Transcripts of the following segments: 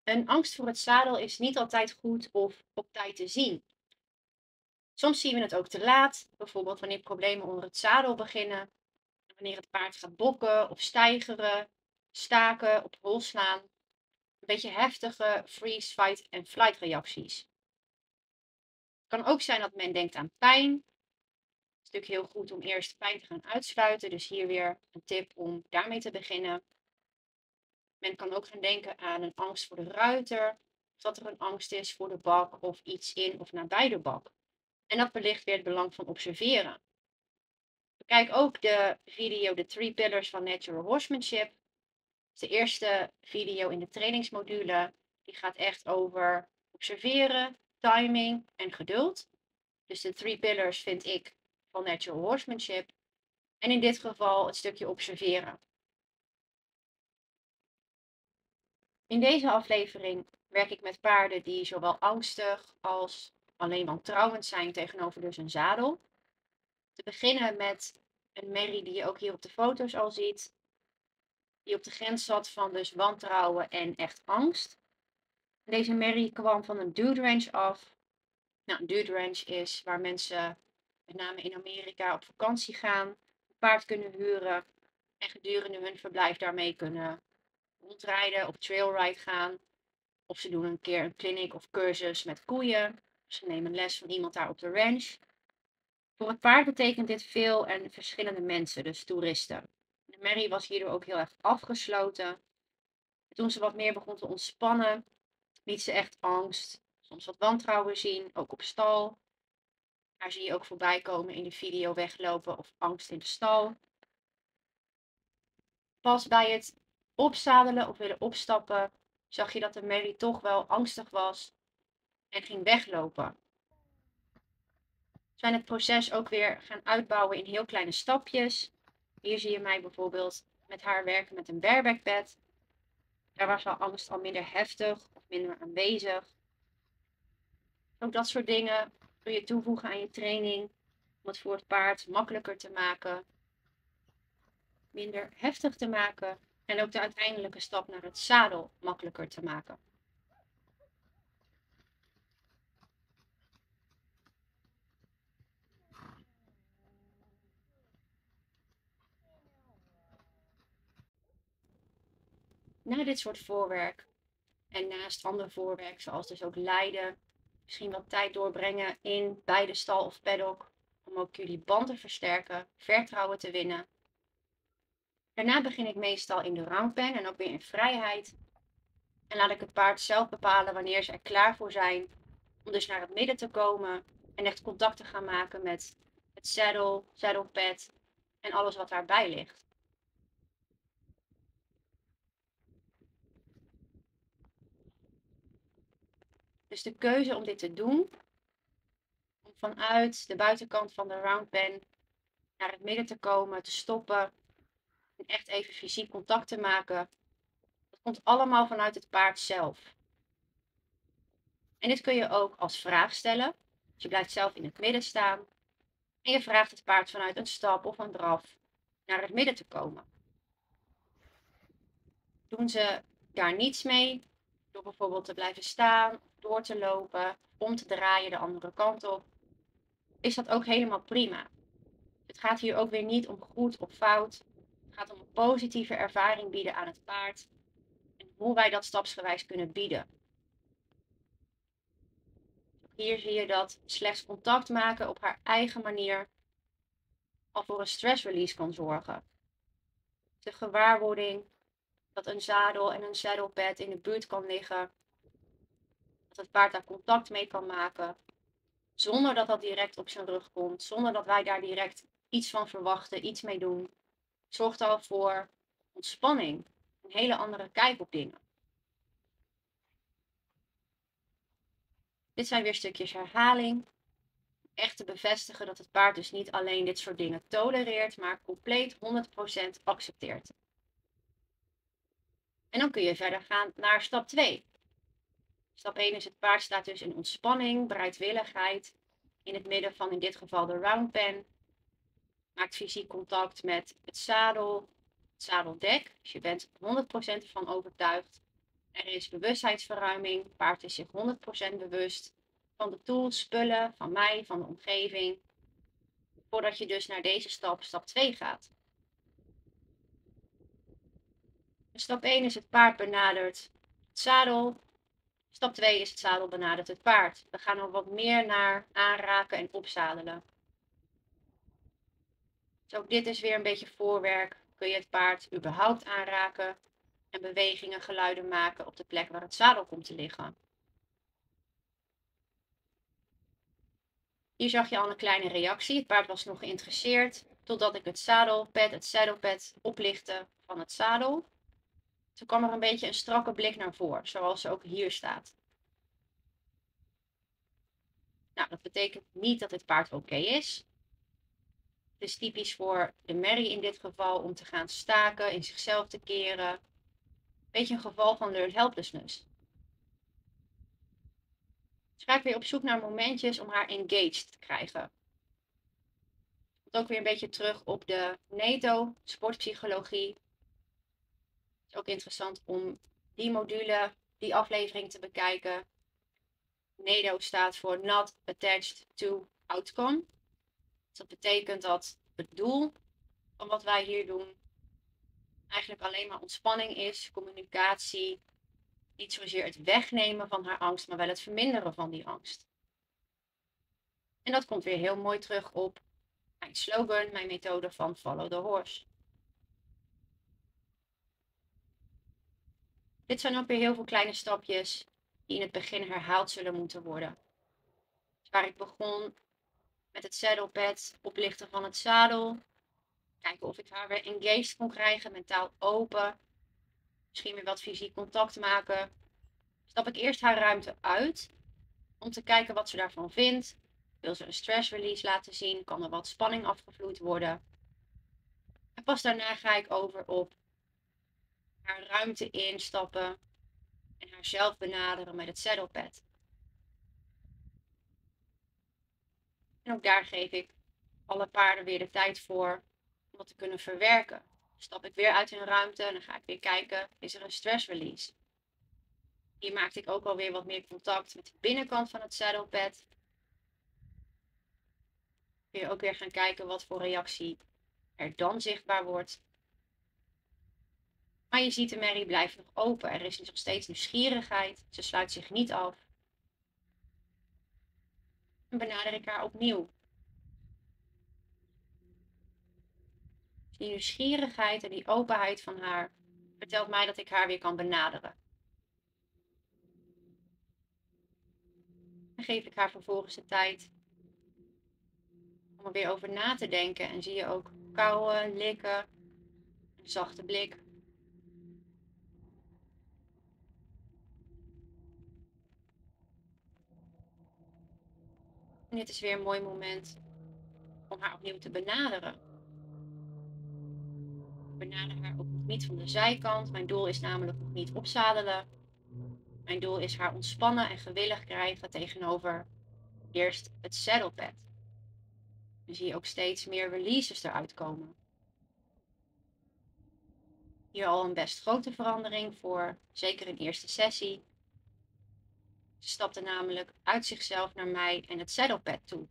Een angst voor het zadel is niet altijd goed of op tijd te zien. Soms zien we het ook te laat, bijvoorbeeld wanneer problemen onder het zadel beginnen, wanneer het paard gaat bokken of steigeren, staken, op hol slaan. Een beetje heftige freeze, fight en flight reacties. Het kan ook zijn dat men denkt aan pijn. Het is natuurlijk heel goed om eerst pijn te gaan uitsluiten, dus hier weer een tip om daarmee te beginnen. Men kan ook gaan denken aan een angst voor de ruiter, of dat er een angst is voor de bak of iets in of nabij de bak. En dat belicht weer het belang van observeren. Bekijk ook de video The Three Pillars van Natural Horsemanship. Dat is de eerste video in de trainingsmodule. Die gaat echt over observeren, timing en geduld. Dus de Three Pillars vind ik van Natural Horsemanship. En in dit geval het stukje observeren. In deze aflevering werk ik met paarden die zowel angstig als alleen wantrouwend zijn tegenover dus een zadel. Te beginnen met een merrie die je ook hier op de foto's al ziet. Die op de grens zat van dus wantrouwen en echt angst. Deze merrie kwam van een dude ranch af. Nou, een dude ranch is waar mensen met name in Amerika op vakantie gaan, een paard kunnen huren en gedurende hun verblijf daarmee kunnen rondrijden, op trailride gaan. Of ze doen een keer een clinic of cursus met koeien. Ze nemen les van iemand daar op de ranch. Voor het paard betekent dit veel en verschillende mensen, dus toeristen. De merrie was hierdoor ook heel erg afgesloten. Toen ze wat meer begon te ontspannen, liet ze echt angst, soms wat wantrouwen zien, ook op stal. Daar zie je ook voorbij komen in de video weglopen of angst in de stal. Pas bij het opzadelen of willen opstappen, zag je dat de merrie toch wel angstig was en ging weglopen. We zijn het proces ook weer gaan uitbouwen in heel kleine stapjes. Hier zie je mij bijvoorbeeld met haar werken met een bareback bed. Daar was haar angst al minder heftig of minder aanwezig. Ook dat soort dingen kun je toevoegen aan je training om het voor het paard makkelijker te maken, minder heftig te maken en ook de uiteindelijke stap naar het zadel makkelijker te maken. Na dit soort voorwerk en naast ander voorwerk, zoals dus ook leiden, misschien wat tijd doorbrengen bij de stal of paddock, om ook jullie band te versterken, vertrouwen te winnen. Daarna begin ik meestal in de round pen en ook weer in vrijheid. En laat ik het paard zelf bepalen wanneer ze er klaar voor zijn om dus naar het midden te komen en echt contact te gaan maken met het saddle, saddle pad en alles wat daarbij ligt. Dus de keuze om dit te doen, om vanuit de buitenkant van de round pen naar het midden te komen, te stoppen en echt even fysiek contact te maken, dat komt allemaal vanuit het paard zelf. En dit kun je ook als vraag stellen. Dus je blijft zelf in het midden staan en je vraagt het paard vanuit een stap of een draf naar het midden te komen. Doen ze daar niets mee, door bijvoorbeeld te blijven staan, door te lopen, om te draaien de andere kant op, is dat ook helemaal prima. Het gaat hier ook weer niet om goed of fout. Het gaat om een positieve ervaring bieden aan het paard en hoe wij dat stapsgewijs kunnen bieden. Hier zie je dat slechts contact maken op haar eigen manier al voor een stressrelease kan zorgen. De gewaarwording dat een zadel en een saddlepad in de buurt kan liggen, dat het paard daar contact mee kan maken, zonder dat dat direct op zijn rug komt, zonder dat wij daar direct iets van verwachten, iets mee doen, zorgt al voor ontspanning, een hele andere kijk op dingen. Dit zijn weer stukjes herhaling. Echt te bevestigen dat het paard dus niet alleen dit soort dingen tolereert, maar compleet 100% accepteert. En dan kun je verder gaan naar stap 2. Stap 1 is het paard staat dus in ontspanning, bereidwilligheid, in het midden van in dit geval de round pen. Maakt fysiek contact met het zadel, het zadeldek. Dus je bent 100% ervan overtuigd Er is bewustzijnsverruiming. Het paard is zich 100% bewust van de tools, spullen, van mij, van de omgeving. Voordat je dus naar deze stap 2 gaat. Stap 1 is het paard benadert het zadel. Stap 2 is het zadel benadert het paard. We gaan nog wat meer naar aanraken en opzadelen. Dus ook dit is weer een beetje voorwerk. Kun je het paard überhaupt aanraken en bewegingen, geluiden maken op de plek waar het zadel komt te liggen. Hier zag je al een kleine reactie. Het paard was nog geïnteresseerd totdat ik het saddlepad oplichtte van het zadel. Toen kwam er een beetje een strakke blik naar voren, zoals ook hier staat. Nou, dat betekent niet dat het paard oké is. Het is typisch voor de merrie in dit geval om te gaan staken, in zichzelf te keren. Een beetje een geval van learned helplessness. Dus ga ik weer op zoek naar momentjes om haar engaged te krijgen. Komt ook weer een beetje terug op de NATO, sportpsychologie. Het is ook interessant om die module, die aflevering te bekijken. NATO staat voor Not Attached to Outcome. Dus dat betekent dat het doel van wat wij hier doen eigenlijk alleen maar ontspanning is, communicatie, niet zozeer het wegnemen van haar angst, maar wel het verminderen van die angst. En dat komt weer heel mooi terug op mijn slogan, mijn methode van Follow the Horse. Dit zijn ook weer heel veel kleine stapjes die in het begin herhaald zullen moeten worden. Dus waar ik begon met het saddlepad, oplichten van het zadel, kijken of ik haar weer engaged kon krijgen, mentaal open, misschien weer wat fysiek contact maken. Stap ik eerst haar ruimte uit om te kijken wat ze daarvan vindt. Wil ze een stress release laten zien? Kan er wat spanning afgevloeid worden? En pas daarna ga ik over op haar ruimte instappen en haar zelf benaderen met het saddlepad. En ook daar geef ik alle paarden weer de tijd voor om dat te kunnen verwerken. Stap ik weer uit hun ruimte en dan ga ik weer kijken, is er een stress release? Hier maakte ik ook alweer wat meer contact met de binnenkant van het saddlepad. Kun je ook weer gaan kijken wat voor reactie er dan zichtbaar wordt. Maar je ziet, de merrie blijft nog open. Er is nog steeds nieuwsgierigheid. Ze sluit zich niet af. En benader ik haar opnieuw. Die nieuwsgierigheid en die openheid van haar vertelt mij dat ik haar weer kan benaderen. Dan geef ik haar vervolgens de tijd om er weer over na te denken. En zie je ook kauwen, likken, een zachte blik. En dit is weer een mooi moment om haar opnieuw te benaderen. Ik benader haar ook nog niet van de zijkant. Mijn doel is namelijk nog niet opzadelen. Mijn doel is haar ontspannen en gewillig krijgen tegenover eerst het saddlepad. Dan zie je ook steeds meer releases eruit komen. Hier al een best grote verandering voor, zeker een eerste sessie. Ze stapte namelijk uit zichzelf naar mij en het saddlepad toe.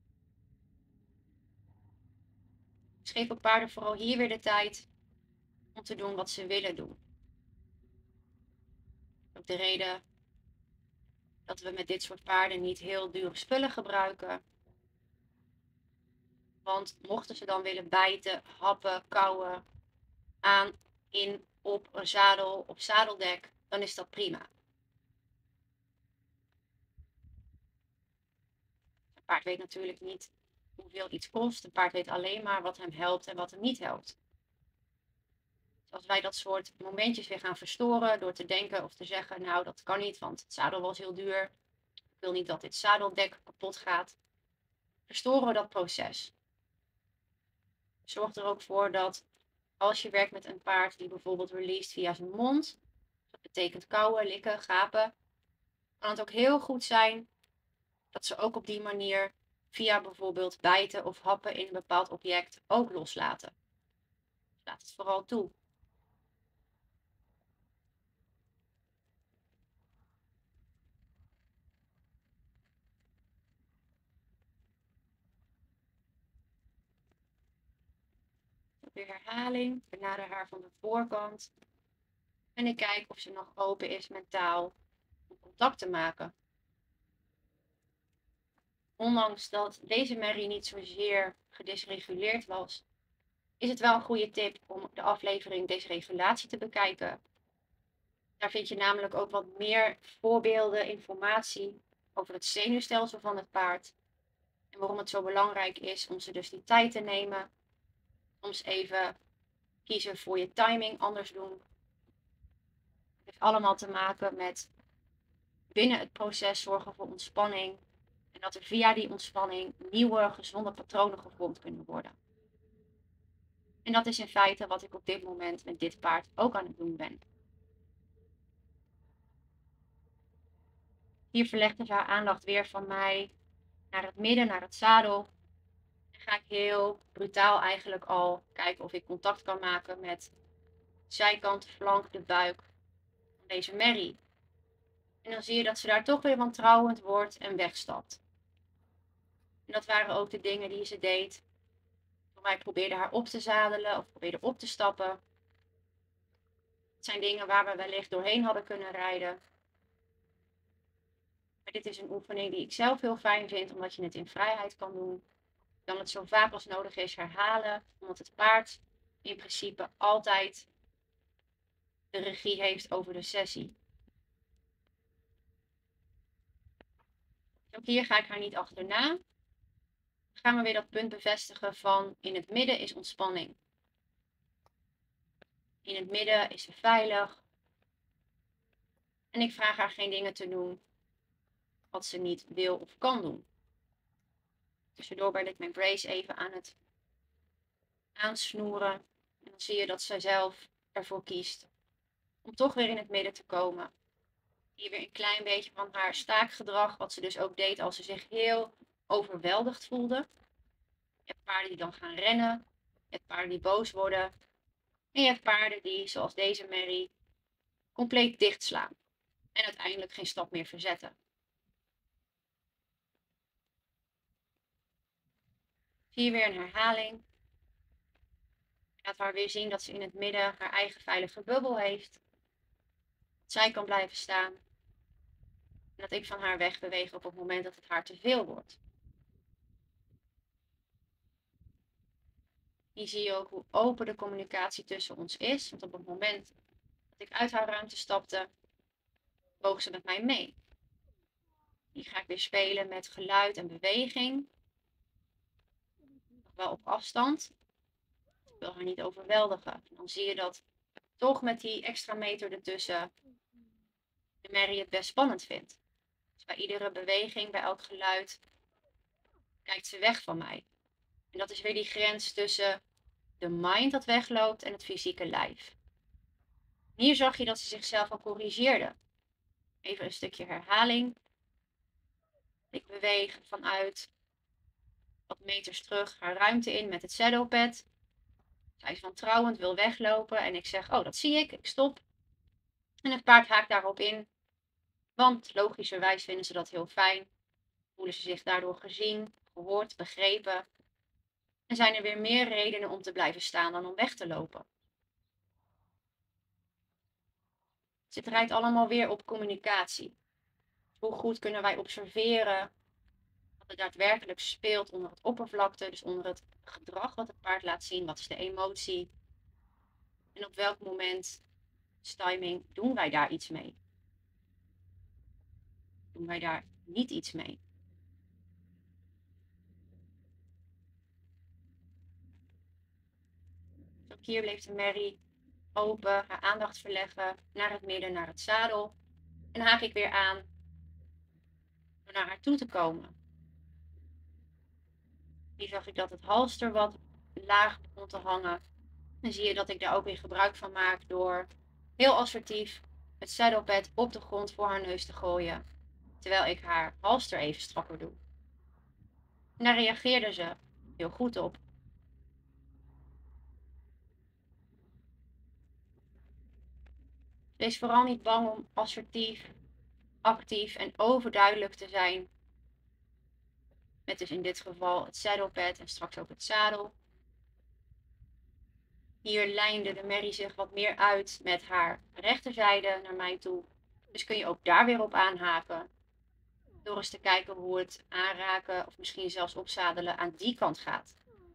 Dus geef ook paarden vooral hier weer de tijd om te doen wat ze willen doen. Ook de reden dat we met dit soort paarden niet heel dure spullen gebruiken. Want mochten ze dan willen bijten, happen, kauwen, aan, in, op een zadel, op zadeldek, dan is dat prima. Een paard weet natuurlijk niet hoeveel iets kost. Een paard weet alleen maar wat hem helpt en wat hem niet helpt. Dus als wij dat soort momentjes weer gaan verstoren door te denken of te zeggen, nou dat kan niet, want het zadel was heel duur. Ik wil niet dat dit zadeldek kapot gaat. Verstoren we dat proces. Zorg er ook voor dat als je werkt met een paard die bijvoorbeeld released via zijn mond, dat betekent kauwen, likken, gapen, kan het ook heel goed zijn dat ze ook op die manier via bijvoorbeeld bijten of happen in een bepaald object ook loslaten. Laat het vooral toe. weer herhaling. Benader haar van de voorkant. En ik kijk of ze nog open is mentaal om contact te maken. Ondanks dat deze merrie niet zozeer gedysreguleerd was, is het wel een goede tip om de aflevering Dysregulatie te bekijken. Daar vind je namelijk ook wat meer voorbeelden, informatie over het zenuwstelsel van het paard. En waarom het zo belangrijk is om ze dus die tijd te nemen. Soms even kiezen voor je timing, anders doen. Het heeft allemaal te maken met binnen het proces zorgen voor ontspanning. En dat er via die ontspanning nieuwe, gezonde patronen gevormd kunnen worden. En dat is in feite wat ik op dit moment met dit paard ook aan het doen ben. Hier verlegde ze haar aandacht weer van mij naar het midden, naar het zadel. En ga ik heel brutaal eigenlijk al kijken of ik contact kan maken met de zijkant, de flank, de buik van deze merrie. En dan zie je dat ze daar toch weer wantrouwend wordt en wegstapt. En dat waren ook de dingen die ze deed. Toen wij probeerden haar op te zadelen of probeerden op te stappen. Het zijn dingen waar we wellicht doorheen hadden kunnen rijden. Maar dit is een oefening die ik zelf heel fijn vind, omdat je het in vrijheid kan doen. Je kan het zo vaak als nodig is herhalen, omdat het paard in principe altijd de regie heeft over de sessie. Ook hier ga ik haar niet achterna. Dan gaan we weer dat punt bevestigen van in het midden is ontspanning. In het midden is ze veilig. En ik vraag haar geen dingen te doen wat ze niet wil of kan doen. Tussendoor ben ik mijn brace even aan het aansnoeren. En dan zie je dat zij zelf ervoor kiest om toch weer in het midden te komen. Hier weer een klein beetje van haar staakgedrag, wat ze dus ook deed als ze zich heel overweldigd voelde. Je hebt paarden die dan gaan rennen. Je hebt paarden die boos worden. En je hebt paarden die, zoals deze merrie, compleet dichtslaan. En uiteindelijk geen stap meer verzetten. Zie je weer een herhaling. Laat haar weer zien dat ze in het midden haar eigen veilige bubbel heeft. Dat zij kan blijven staan. En dat ik van haar wegbeweeg op het moment dat het haar te veel wordt. Hier zie je ook hoe open de communicatie tussen ons is. Want op het moment dat ik uit haar ruimte stapte, boog ze met mij mee. Hier ga ik weer spelen met geluid en beweging. Nog wel op afstand. Ik wil haar niet overweldigen. En dan zie je dat toch met die extra meter ertussen de merrie het best spannend vindt. Dus bij iedere beweging, bij elk geluid, kijkt ze weg van mij. En dat is weer die grens tussen de mind dat wegloopt en het fysieke lijf. Hier zag je dat ze zichzelf al corrigeerde. Even een stukje herhaling. Ik beweeg vanuit wat meters terug haar ruimte in met het saddlepad. Zij is wantrouwend, wil weglopen en ik zeg, oh dat zie ik stop. En het paard haakt daarop in, want logischerwijs vinden ze dat heel fijn. Voelen ze zich daardoor gezien, gehoord, begrepen. En zijn er weer meer redenen om te blijven staan dan om weg te lopen. Dus het draait allemaal weer op communicatie. Hoe goed kunnen wij observeren wat er daadwerkelijk speelt onder het oppervlakte, dus onder het gedrag wat het paard laat zien, wat is de emotie en op welk moment, timing, doen wij daar iets mee? Doen wij daar niet iets mee? Dus ook hier bleef de merrie open, haar aandacht verleggen naar het midden, naar het zadel. En haak ik weer aan door naar haar toe te komen. Hier zag ik dat het halster wat laag begon te hangen. Dan zie je dat ik daar ook weer gebruik van maak door heel assertief het saddlepad op de grond voor haar neus te gooien. Terwijl ik haar halster even strakker doe. En daar reageerde ze heel goed op. Wees vooral niet bang om assertief, actief en overduidelijk te zijn. Met dus in dit geval het saddlepad en straks ook het zadel. Hier lijnde de merrie zich wat meer uit met haar rechterzijde naar mij toe. Dus kun je ook daar weer op aanhaken. Door eens te kijken hoe het aanraken of misschien zelfs opzadelen aan die kant gaat.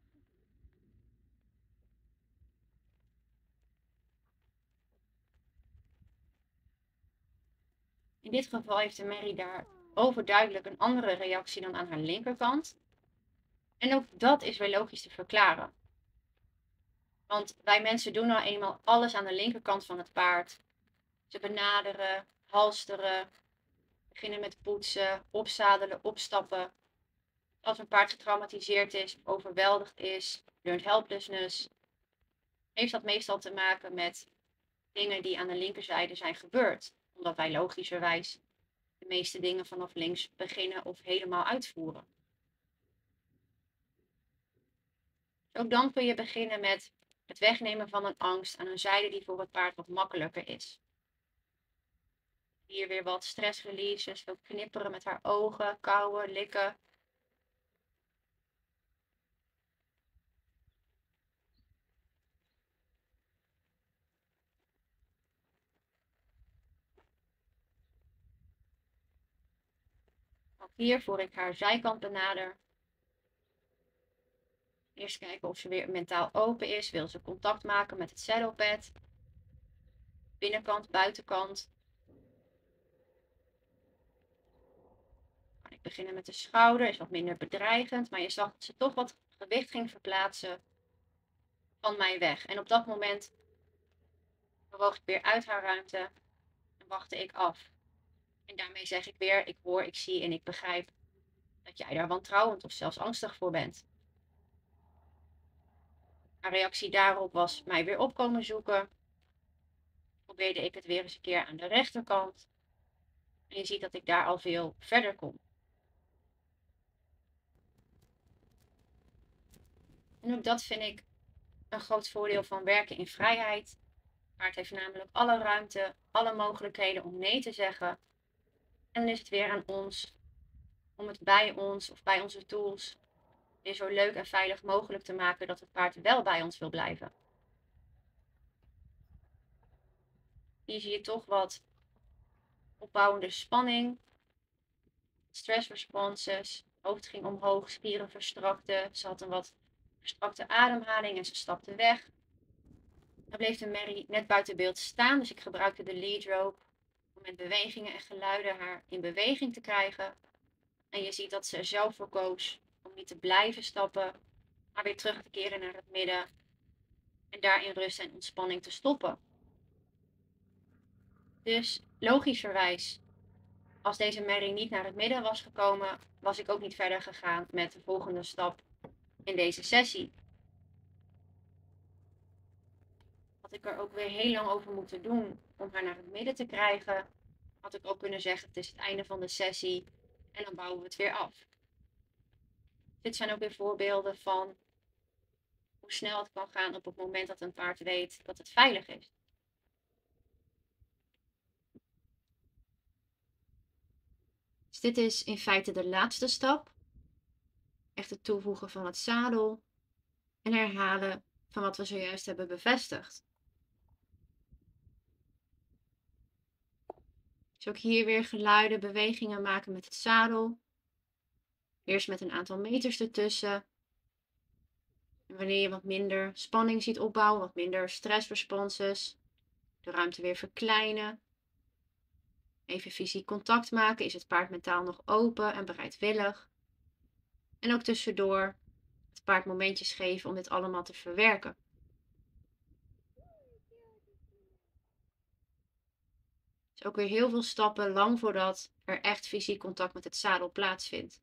In dit geval heeft de merrie daar overduidelijk een andere reactie dan aan haar linkerkant. En ook dat is weer logisch te verklaren. Want wij mensen doen nou eenmaal alles aan de linkerkant van het paard. Ze benaderen, halsteren, beginnen met poetsen, opzadelen, opstappen. Als een paard getraumatiseerd is, overweldigd is, learned helplessness, heeft dat meestal te maken met dingen die aan de linkerzijde zijn gebeurd. Omdat wij logischerwijs de meeste dingen vanaf links beginnen of helemaal uitvoeren. Ook dan kun je beginnen met het wegnemen van een angst aan een zijde die voor het paard wat makkelijker is. Hier weer wat stressreleases, veel knipperen met haar ogen, kauwen, likken. Ook hier, voor ik haar zijkant benader. Eerst kijken of ze weer mentaal open is. Wil ze contact maken met het saddlepad? Binnenkant, buitenkant. Kan ik beginnen met de schouder. Is wat minder bedreigend. Maar je zag dat ze toch wat gewicht ging verplaatsen van mij weg. En op dat moment bewoog ik weer uit haar ruimte en wachtte ik af. En daarmee zeg ik weer, ik hoor, ik zie en ik begrijp dat jij daar wantrouwend of zelfs angstig voor bent. Haar reactie daarop was mij weer opkomen zoeken. Probeerde ik het weer eens een keer aan de rechterkant. En je ziet dat ik daar al veel verder kom. En ook dat vind ik een groot voordeel van werken in vrijheid. Het paard heeft namelijk alle ruimte, alle mogelijkheden om nee te zeggen. En dan is het weer aan ons om het bij ons of bij onze tools weer zo leuk en veilig mogelijk te maken dat het paard wel bij ons wil blijven. Hier zie je toch wat opbouwende spanning, stress responses. Hoofd ging omhoog, spieren verstrakten. Ze had een wat verstrakte ademhaling en ze stapte weg. Dan bleef de merrie net buiten beeld staan, dus ik gebruikte de lead rope om met bewegingen en geluiden haar in beweging te krijgen. En je ziet dat ze er zelf voor koos om niet te blijven stappen, maar weer terug te keren naar het midden en daar in rust en ontspanning te stoppen. Dus logischerwijs, als deze merrie niet naar het midden was gekomen, was ik ook niet verder gegaan met de volgende stap in deze sessie. Had ik er ook weer heel lang over moeten doen om haar naar het midden te krijgen, had ik ook kunnen zeggen het is het einde van de sessie en dan bouwen we het weer af. Dit zijn ook weer voorbeelden van hoe snel het kan gaan op het moment dat een paard weet dat het veilig is. Dus dit is in feite de laatste stap. Echt het toevoegen van het zadel en herhalen van wat we zojuist hebben bevestigd. Dus ook hier weer geluiden, bewegingen maken met het zadel. Eerst met een aantal meters ertussen. En wanneer je wat minder spanning ziet opbouwen, wat minder stressresponses, de ruimte weer verkleinen. Even fysiek contact maken. Is het paard mentaal nog open en bereidwillig? En ook tussendoor het paard momentjes geven om dit allemaal te verwerken. Dus ook weer heel veel stappen lang voordat er echt fysiek contact met het zadel plaatsvindt.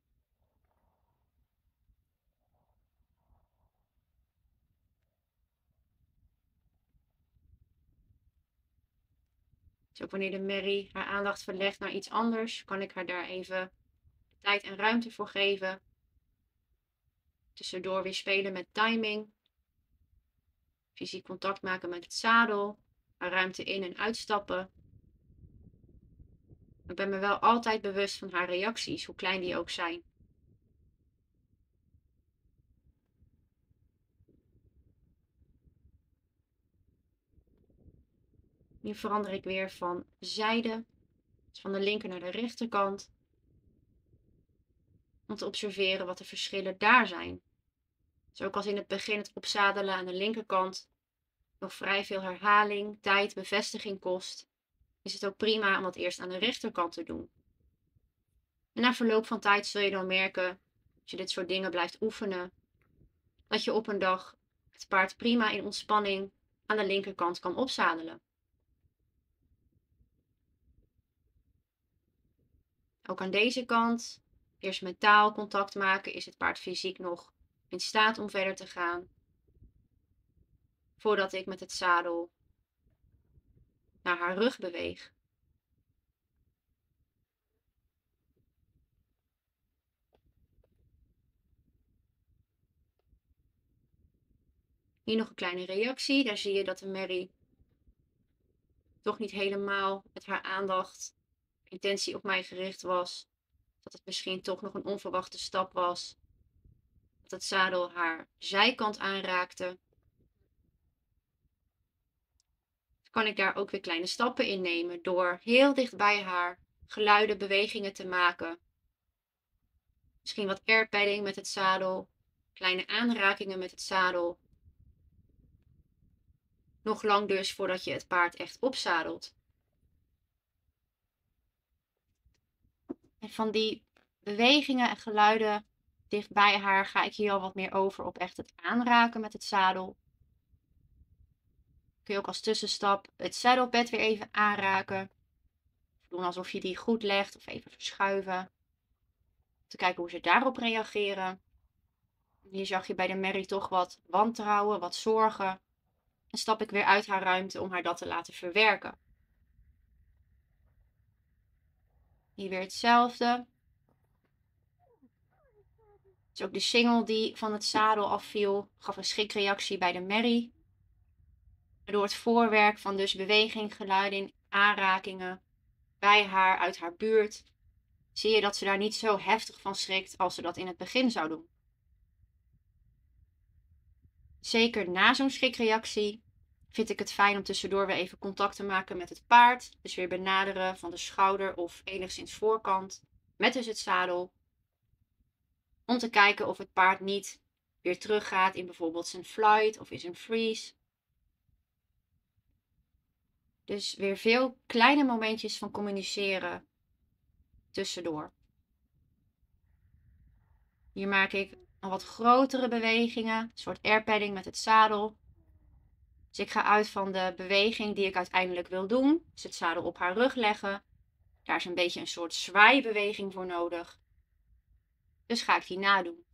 Dus ook wanneer de merrie haar aandacht verlegt naar iets anders, kan ik haar daar even tijd en ruimte voor geven. Tussendoor weer spelen met timing. Fysiek contact maken met het zadel. Haar ruimte in- en uitstappen. Ik ben me wel altijd bewust van haar reacties, hoe klein die ook zijn. Nu verander ik weer van zijde, dus van de linker naar de rechterkant, om te observeren wat de verschillen daar zijn. Dus ook als in het begin het opzadelen aan de linkerkant nog vrij veel herhaling, tijd, bevestiging kost, is het ook prima om dat eerst aan de rechterkant te doen. En na verloop van tijd zul je dan merken, als je dit soort dingen blijft oefenen, dat je op een dag het paard prima in ontspanning aan de linkerkant kan opzadelen. Ook aan deze kant, eerst mentaal contact maken, is het paard fysiek nog in staat om verder te gaan, voordat ik met het zadel naar haar rug beweeg. Hier nog een kleine reactie. Daar zie je dat de merrie toch niet helemaal met haar aandacht, intentie op mij gericht was. Dat het misschien toch nog een onverwachte stap was. Dat het zadel haar zijkant aanraakte. Dan kan ik daar ook weer kleine stappen in nemen door heel dicht bij haar geluiden, bewegingen te maken. Misschien wat airpadding met het zadel, kleine aanrakingen met het zadel. Nog lang dus voordat je het paard echt opzadelt. En van die bewegingen en geluiden dicht bij haar ga ik hier al wat meer over op echt het aanraken met het zadel. Kun je ook als tussenstap het saddlebed weer even aanraken. Doen alsof je die goed legt of even verschuiven. Om te kijken hoe ze daarop reageren. Hier zag je bij de merrie toch wat wantrouwen, wat zorgen. En stap ik weer uit haar ruimte om haar dat te laten verwerken. Hier weer hetzelfde. Dus ook de singel die van het zadel afviel, gaf een schrikreactie bij de merrie. Door het voorwerk van dus beweging, geluiden, aanrakingen bij haar, uit haar buurt, zie je dat ze daar niet zo heftig van schrikt als ze dat in het begin zou doen. Zeker na zo'n schrikreactie vind ik het fijn om tussendoor weer even contact te maken met het paard. Dus weer benaderen van de schouder of enigszins voorkant met dus het zadel. Om te kijken of het paard niet weer teruggaat in bijvoorbeeld zijn flight of in zijn freeze. Dus weer veel kleine momentjes van communiceren tussendoor. Hier maak ik een wat grotere bewegingen, een soort airpadding met het zadel. Dus ik ga uit van de beweging die ik uiteindelijk wil doen. Dus het zadel op haar rug leggen. Daar is een beetje een soort zwaaibeweging voor nodig. Dus ga ik die nadoen.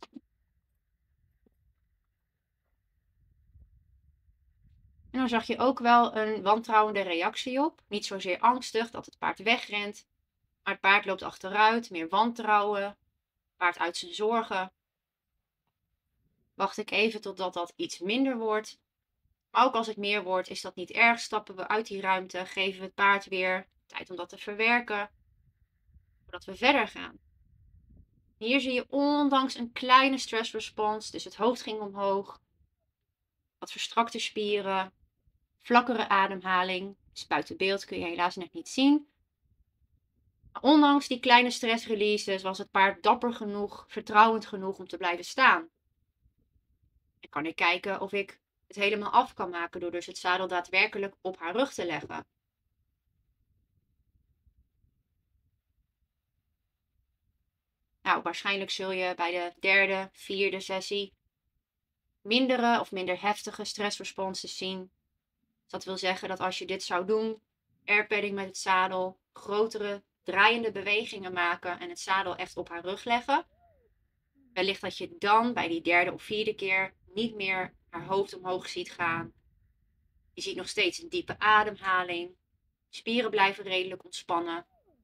En dan zag je ook wel een wantrouwende reactie op. Niet zozeer angstig dat het paard wegrent. Maar het paard loopt achteruit, meer wantrouwen. Paard uit zijn zorgen. Wacht ik even totdat dat iets minder wordt. Maar ook als het meer wordt, is dat niet erg. Stappen we uit die ruimte, geven we het paard weer tijd om dat te verwerken, voordat we verder gaan. Hier zie je ondanks een kleine stressrespons, dus het hoofd ging omhoog, wat verstrakte spieren, vlakkere ademhaling. Dus buiten beeld kun je helaas net niet zien. Maar ondanks die kleine stressreleases was het paard dapper genoeg, vertrouwend genoeg om te blijven staan. En kan ik kijken of ik het helemaal af kan maken door dus het zadel daadwerkelijk op haar rug te leggen. Nou, waarschijnlijk zul je bij de derde, vierde sessie mindere of minder heftige stressresponses zien. Dat wil zeggen dat als je dit zou doen, airpadding met het zadel, grotere draaiende bewegingen maken en het zadel echt op haar rug leggen, wellicht dat je dan bij die derde of vierde keer niet meer haar hoofd omhoog ziet gaan. Je ziet nog steeds een diepe ademhaling. Spieren blijven redelijk ontspannen.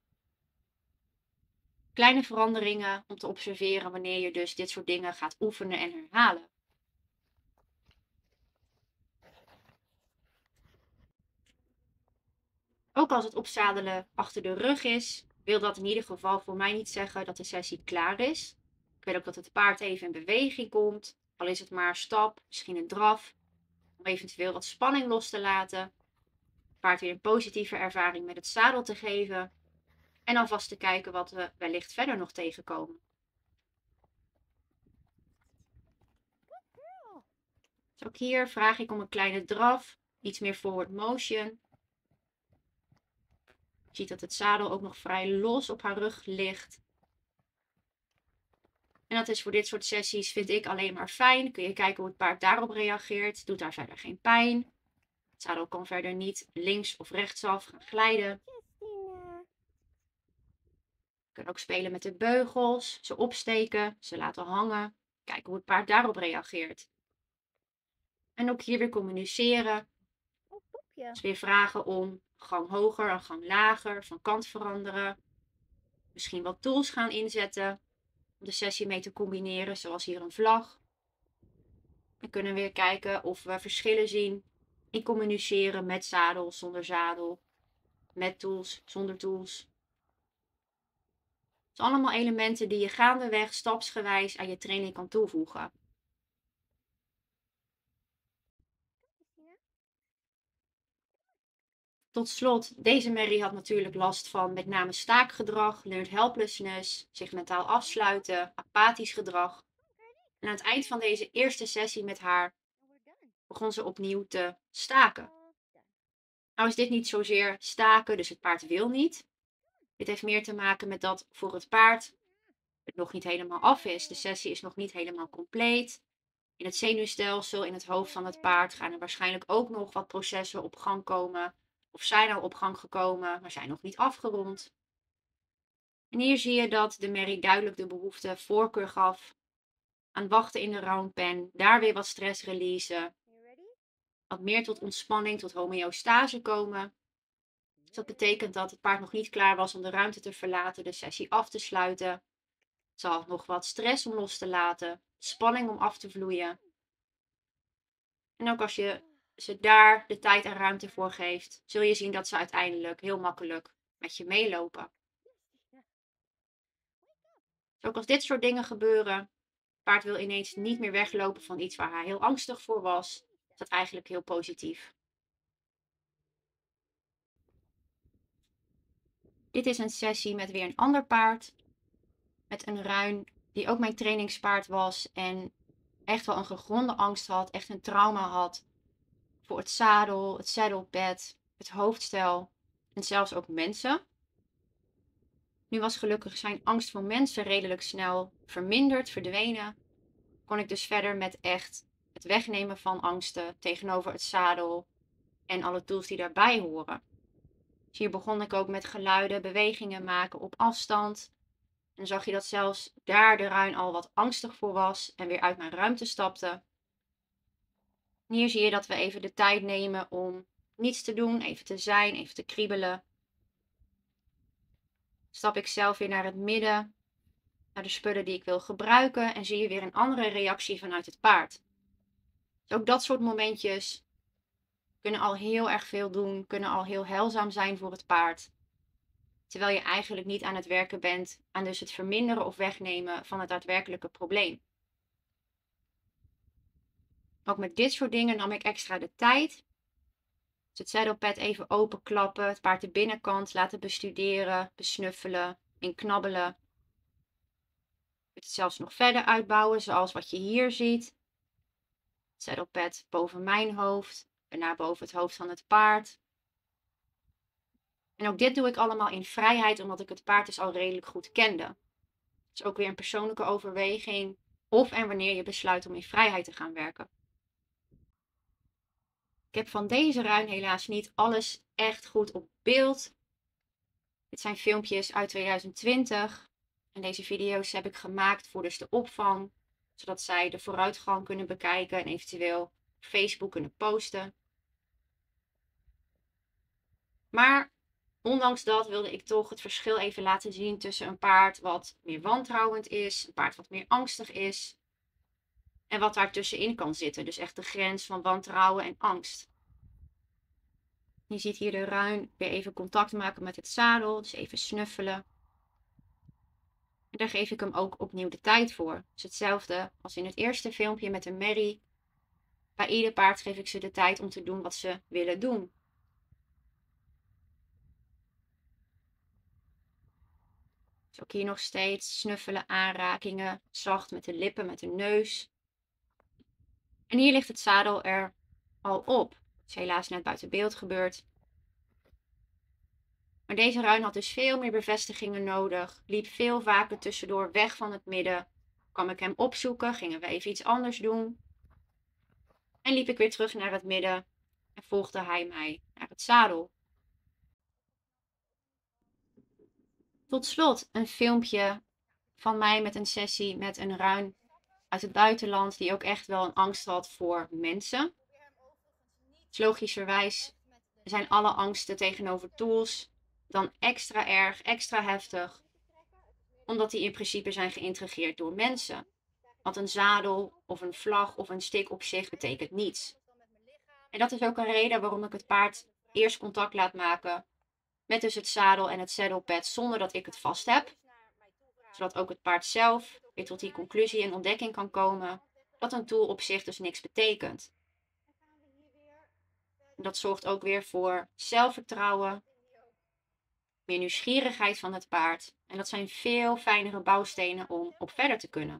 Kleine veranderingen om te observeren wanneer je dus dit soort dingen gaat oefenen en herhalen. Ook als het opzadelen achter de rug is, wil dat in ieder geval voor mij niet zeggen dat de sessie klaar is. Ik wil ook dat het paard even in beweging komt, al is het maar een stap, misschien een draf, om eventueel wat spanning los te laten. Het paard weer een positieve ervaring met het zadel te geven. En alvast te kijken wat we wellicht verder nog tegenkomen. Dus ook hier vraag ik om een kleine draf, iets meer forward motion. Je ziet dat het zadel ook nog vrij los op haar rug ligt. En dat is voor dit soort sessies, vind ik, alleen maar fijn. Kun je kijken hoe het paard daarop reageert. Doet daar verder geen pijn. Het zadel kan verder niet links of rechtsaf gaan glijden. Je kunt ook spelen met de beugels. Ze opsteken, ze laten hangen. Kijken hoe het paard daarop reageert. En ook hier weer communiceren. Dus weer vragen om een gang hoger, een gang lager, van kant veranderen. Misschien wat tools gaan inzetten om de sessie mee te combineren, zoals hier een vlag. Dan kunnen we weer kijken of we verschillen zien in communiceren met zadel, zonder zadel, met tools, zonder tools. Het zijn allemaal elementen die je gaandeweg stapsgewijs aan je training kan toevoegen. Tot slot, deze merrie had natuurlijk last van met name staakgedrag, learned helplessness, zich mentaal afsluiten, apathisch gedrag. En aan het eind van deze eerste sessie met haar begon ze opnieuw te staken. Nou is dit niet zozeer staken, dus het paard wil niet. Dit heeft meer te maken met dat voor het paard het nog niet helemaal af is. De sessie is nog niet helemaal compleet. In het zenuwstelsel, in het hoofd van het paard gaan er waarschijnlijk ook nog wat processen op gang komen. Of zijn al op gang gekomen, maar zijn nog niet afgerond. En hier zie je dat de merrie duidelijk de behoefte voorkeur gaf aan wachten in de roundpen, daar weer wat stress releasen, wat meer tot ontspanning, tot homeostase komen. Dus dat betekent dat het paard nog niet klaar was om de ruimte te verlaten, de sessie af te sluiten. Ze had nog wat stress om los te laten, spanning om af te vloeien. En ook als je ze daar de tijd en ruimte voor geeft, zul je zien dat ze uiteindelijk heel makkelijk met je meelopen. Dus ook als dit soort dingen gebeuren, het paard wil ineens niet meer weglopen van iets waar hij heel angstig voor was, is dat eigenlijk heel positief. Dit is een sessie met weer een ander paard. Met een ruin die ook mijn trainingspaard was en echt wel een gegronde angst had, echt een trauma had voor het zadel, het saddlepad, het hoofdstel en zelfs ook mensen. Nu was gelukkig zijn angst voor mensen redelijk snel verminderd, verdwenen. Kon ik dus verder met echt het wegnemen van angsten tegenover het zadel en alle tools die daarbij horen. Dus hier begon ik ook met geluiden, bewegingen maken op afstand. En dan zag je dat zelfs daar de ruin al wat angstig voor was en weer uit mijn ruimte stapte. En hier zie je dat we even de tijd nemen om niets te doen, even te zijn, even te kriebelen. Stap ik zelf weer naar het midden, naar de spullen die ik wil gebruiken en zie je weer een andere reactie vanuit het paard. Dus ook dat soort momentjes kunnen al heel erg veel doen, kunnen al heel heilzaam zijn voor het paard. Terwijl je eigenlijk niet aan het werken bent aan dus het verminderen of wegnemen van het daadwerkelijke probleem. Ook met dit soort dingen nam ik extra de tijd. Dus het saddlepad even openklappen, het paard de binnenkant laten bestuderen, besnuffelen, inknabbelen. Het zelfs nog verder uitbouwen, zoals wat je hier ziet. Het saddlepad boven mijn hoofd, daarna boven het hoofd van het paard. En ook dit doe ik allemaal in vrijheid, omdat ik het paard dus al redelijk goed kende. Het is ook weer een persoonlijke overweging of en wanneer je besluit om in vrijheid te gaan werken. Ik heb van deze ruin helaas niet alles echt goed op beeld. Dit zijn filmpjes uit 2020. En deze video's heb ik gemaakt voor dus de opvang. Zodat zij de vooruitgang kunnen bekijken en eventueel op Facebook kunnen posten. Maar ondanks dat wilde ik toch het verschil even laten zien tussen een paard wat meer wantrouwend is, een paard wat meer angstig is. En wat daar tussenin kan zitten. Dus echt de grens van wantrouwen en angst. Je ziet hier de ruin weer even contact maken met het zadel. Dus even snuffelen. En daar geef ik hem ook opnieuw de tijd voor. Dus hetzelfde als in het eerste filmpje met de merrie. Bij ieder paard geef ik ze de tijd om te doen wat ze willen doen. Dus ook hier nog steeds snuffelen, aanrakingen, zacht met de lippen, met de neus. En hier ligt het zadel er al op. Het is helaas net buiten beeld gebeurd. Maar deze ruin had dus veel meer bevestigingen nodig. Liep veel vaker tussendoor weg van het midden. Kwam ik hem opzoeken, gingen we even iets anders doen. En liep ik weer terug naar het midden en volgde hij mij naar het zadel. Tot slot een filmpje van mij met een sessie met een ruin uit het buitenland die ook echt wel een angst had voor mensen. Dus logischerwijs zijn alle angsten tegenover tools dan extra erg, extra heftig, omdat die in principe zijn geïntegreerd door mensen. Want een zadel of een vlag of een stick op zich betekent niets. En dat is ook een reden waarom ik het paard eerst contact laat maken met dus het zadel en het saddlepad zonder dat ik het vast heb. Zodat ook het paard zelf weer tot die conclusie en ontdekking kan komen dat een tool op zich dus niks betekent. En dat zorgt ook weer voor zelfvertrouwen, meer nieuwsgierigheid van het paard. En dat zijn veel fijnere bouwstenen om op verder te kunnen.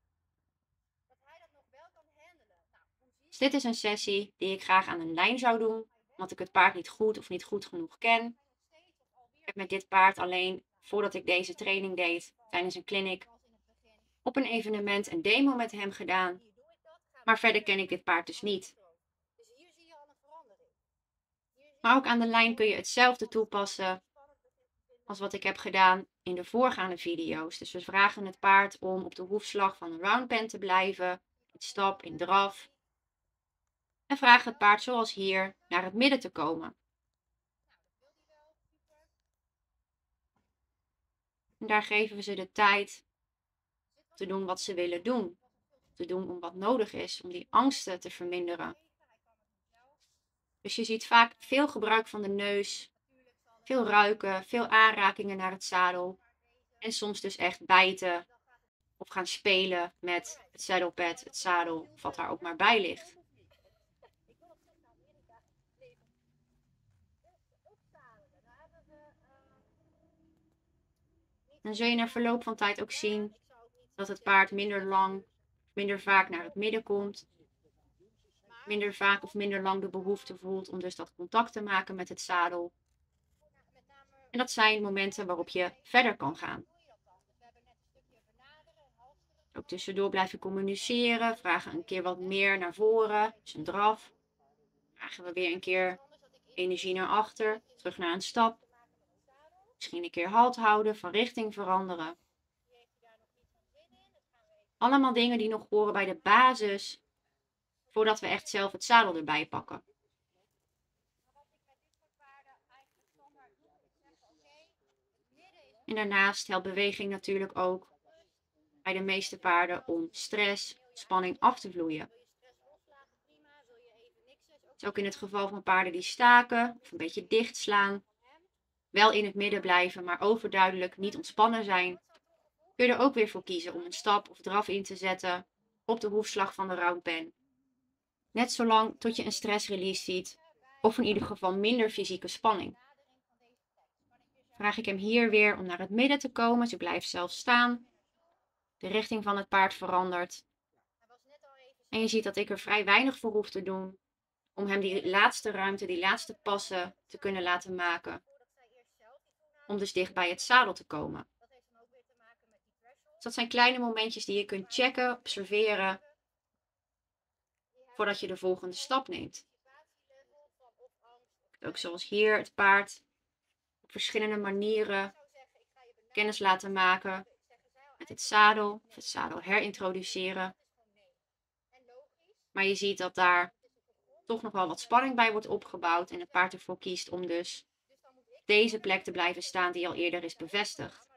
Dus dit is een sessie die ik graag aan een lijn zou doen, omdat ik het paard niet goed of niet goed genoeg ken. Ik heb met dit paard alleen, voordat ik deze training deed, tijdens een clinic, op een evenement een demo met hem gedaan. Maar verder ken ik dit paard dus niet. Maar ook aan de lijn kun je hetzelfde toepassen als wat ik heb gedaan in de voorgaande video's. Dus we vragen het paard om op de hoefslag van een round pen te blijven, in stap, in draf. En vragen het paard zoals hier naar het midden te komen. En daar geven we ze de tijd te doen wat ze willen doen. Te doen om wat nodig is, om die angsten te verminderen. Dus je ziet vaak veel gebruik van de neus, veel ruiken, veel aanrakingen naar het zadel. En soms dus echt bijten of gaan spelen met het saddlepad, het zadel of wat daar ook maar bij ligt. Dan zul je na verloop van tijd ook zien dat het paard minder lang, minder vaak naar het midden komt. Minder vaak of minder lang de behoefte voelt om dus dat contact te maken met het zadel. En dat zijn momenten waarop je verder kan gaan. Ook tussendoor blijven communiceren, vragen een keer wat meer naar voren, dus een draf. Vragen we weer een keer energie naar achter, terug naar een stap. Misschien een keer halt houden, van richting veranderen. Allemaal dingen die nog horen bij de basis, voordat we echt zelf het zadel erbij pakken. En daarnaast helpt beweging natuurlijk ook bij de meeste paarden om stress, spanning af te vloeien. Dus ook in het geval van paarden die staken of een beetje dicht slaan, wel in het midden blijven, maar overduidelijk niet ontspannen zijn, kun je er ook weer voor kiezen om een stap of draf in te zetten op de hoefslag van de round pen. Net zolang tot je een stressrelease ziet, of in ieder geval minder fysieke spanning. Vraag ik hem hier weer om naar het midden te komen, ze blijft zelf staan. De richting van het paard verandert. En je ziet dat ik er vrij weinig voor hoef te doen om hem die laatste ruimte, die laatste passen te kunnen laten maken. Om dus dicht bij het zadel te komen. Dus dat zijn kleine momentjes die je kunt checken, observeren, voordat je de volgende stap neemt. Ook zoals hier het paard op verschillende manieren kennis laten maken met het zadel, of het zadel herintroduceren. Maar je ziet dat daar toch nog wel wat spanning bij wordt opgebouwd en het paard ervoor kiest om dus deze plek te blijven staan die al eerder is bevestigd.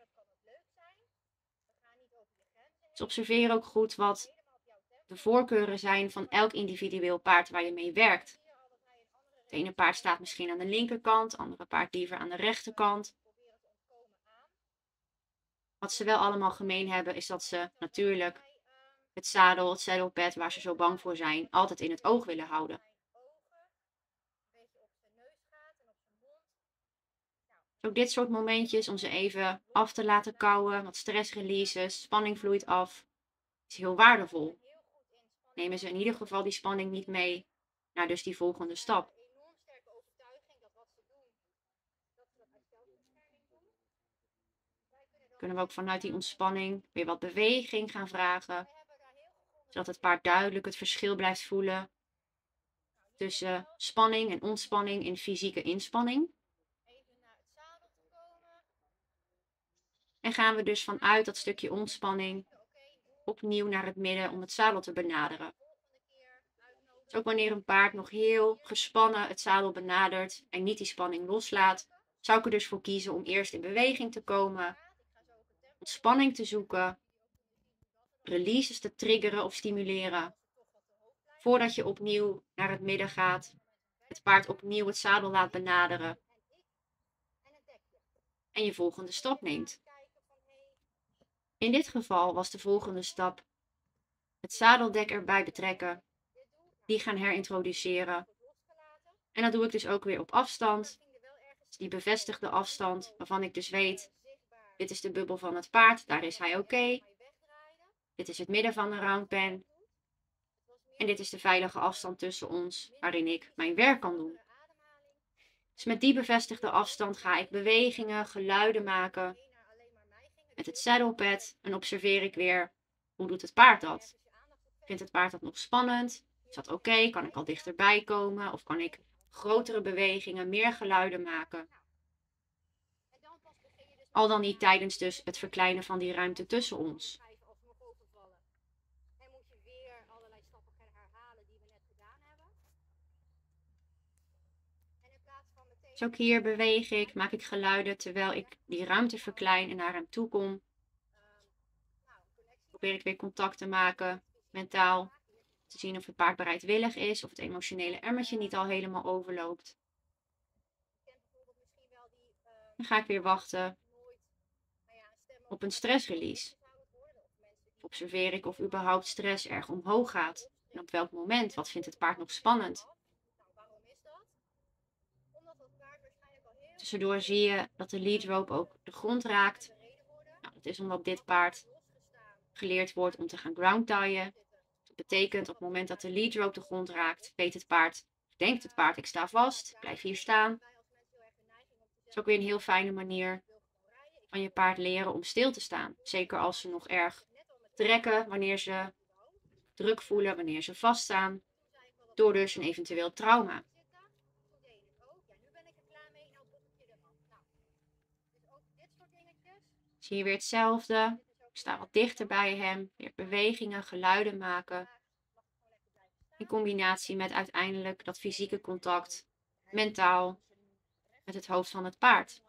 Dus observeer ook goed wat de voorkeuren zijn van elk individueel paard waar je mee werkt. Het ene paard staat misschien aan de linkerkant, het andere paard liever aan de rechterkant. Wat ze wel allemaal gemeen hebben is dat ze natuurlijk het zadel, het saddlepad waar ze zo bang voor zijn, altijd in het oog willen houden. Ook dit soort momentjes om ze even af te laten kouwen, wat stress releases, spanning vloeit af, is heel waardevol. Nemen ze in ieder geval die spanning niet mee naar dus die volgende stap. Kunnen we ook vanuit die ontspanning weer wat beweging gaan vragen, zodat het paard duidelijk het verschil blijft voelen tussen spanning en ontspanning in fysieke inspanning. En gaan we dus vanuit dat stukje ontspanning opnieuw naar het midden om het zadel te benaderen. Dus ook wanneer een paard nog heel gespannen het zadel benadert en niet die spanning loslaat, zou ik er dus voor kiezen om eerst in beweging te komen, ontspanning te zoeken, releases te triggeren of stimuleren, voordat je opnieuw naar het midden gaat, het paard opnieuw het zadel laat benaderen en je volgende stap neemt. In dit geval was de volgende stap het zadeldek erbij betrekken, die gaan herintroduceren. En dat doe ik dus ook weer op afstand. Dus die bevestigde afstand, waarvan ik dus weet, dit is de bubbel van het paard, daar is hij oké. Dit is het midden van de roundpen. En dit is de veilige afstand tussen ons, waarin ik mijn werk kan doen. Dus met die bevestigde afstand ga ik bewegingen, geluiden maken met het saddlepad en observeer ik weer, hoe doet het paard dat? Vindt het paard dat nog spannend? Is dat oké? Kan ik al dichterbij komen? Of kan ik grotere bewegingen, meer geluiden maken? Al dan niet tijdens dus het verkleinen van die ruimte tussen ons. Dus ook hier beweeg ik, maak ik geluiden terwijl ik die ruimte verklein en naar hem toe kom. Probeer ik weer contact te maken, mentaal. Te zien of het paard bereidwillig is, of het emotionele emmertje niet al helemaal overloopt. Dan ga ik weer wachten op een stressrelease. Observeer ik of überhaupt stress erg omhoog gaat. En op welk moment? Wat vindt het paard nog spannend? Tussendoor zie je dat de lead rope ook de grond raakt. Nou, dat is omdat dit paard geleerd wordt om te gaan ground tyen. Dat betekent op het moment dat de lead rope de grond raakt, weet het paard, denkt het paard, ik sta vast, ik blijf hier staan. Dat is ook weer een heel fijne manier van je paard leren om stil te staan. Zeker als ze nog erg trekken, wanneer ze druk voelen, wanneer ze vaststaan, door dus een eventueel trauma. Zie je weer hetzelfde. Ik sta wat dichter bij hem, weer bewegingen, geluiden maken. In combinatie met uiteindelijk dat fysieke contact, mentaal, met het hoofd van het paard.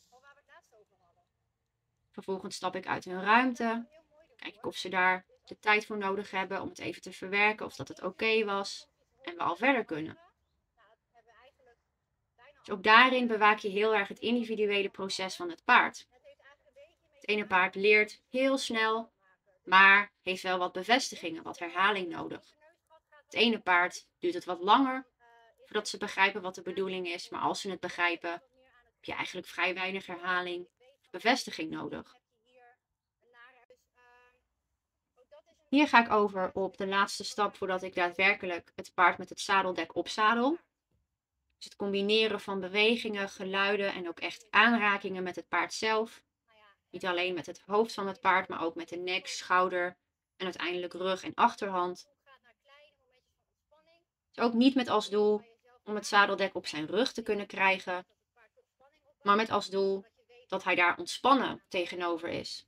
Vervolgens stap ik uit hun ruimte. Kijk ik of ze daar de tijd voor nodig hebben om het even te verwerken, of dat het oké was. En we al verder kunnen. Dus ook daarin bewaak je heel erg het individuele proces van het paard. Het ene paard leert heel snel, maar heeft wel wat bevestigingen, wat herhaling nodig. Het ene paard duurt het wat langer voordat ze begrijpen wat de bedoeling is, maar als ze het begrijpen, heb je eigenlijk vrij weinig herhaling of bevestiging nodig. Hier ga ik over op de laatste stap voordat ik daadwerkelijk het paard met het zadeldek opzadel. Dus het combineren van bewegingen, geluiden en ook echt aanrakingen met het paard zelf. Niet alleen met het hoofd van het paard, maar ook met de nek, schouder en uiteindelijk rug en achterhand. Dus ook niet met als doel om het zadeldek op zijn rug te kunnen krijgen, maar met als doel dat hij daar ontspannen tegenover is.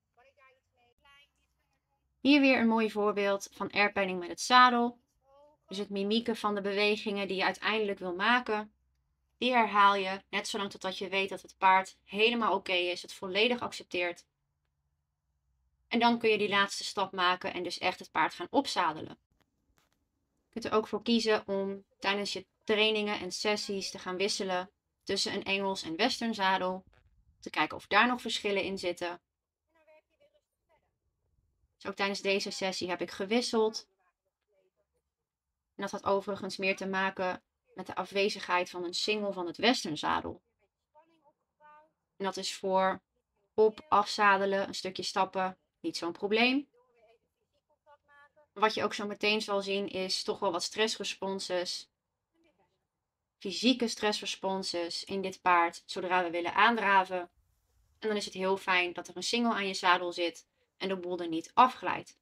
Hier weer een mooi voorbeeld van airpanning met het zadel. Dus het mimieken van de bewegingen die je uiteindelijk wil maken, die herhaal je net zolang totdat je weet dat het paard helemaal oké is, het volledig accepteert. En dan kun je die laatste stap maken en dus echt het paard gaan opzadelen. Je kunt er ook voor kiezen om tijdens je trainingen en sessies te gaan wisselen tussen een Engels en Western zadel. Te kijken of daar nog verschillen in zitten. Dus ook tijdens deze sessie heb ik gewisseld. En dat had overigens meer te maken met de afwezigheid van een single van het Western zadel. En dat is voor op, afzadelen, een stukje stappen, niet zo'n probleem. Wat je ook zo meteen zal zien is toch wel wat stressresponses. Fysieke stressresponses in dit paard zodra we willen aandraven. En dan is het heel fijn dat er een singel aan je zadel zit en de boel er niet afglijdt.